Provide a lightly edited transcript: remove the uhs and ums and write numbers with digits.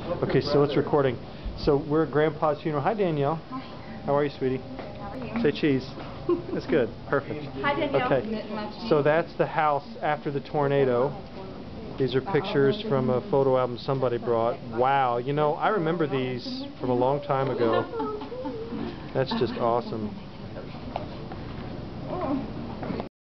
Okay, so it's recording. So we're at Grandpa's funeral. Hi, Danielle. Hi. How are you, sweetie? How are you? Say cheese. That's good. Perfect. Hi, Danielle. Okay. So that's the house after the tornado. These are pictures from a photo album somebody brought. Wow. You know, I remember these from a long time ago. That's just awesome.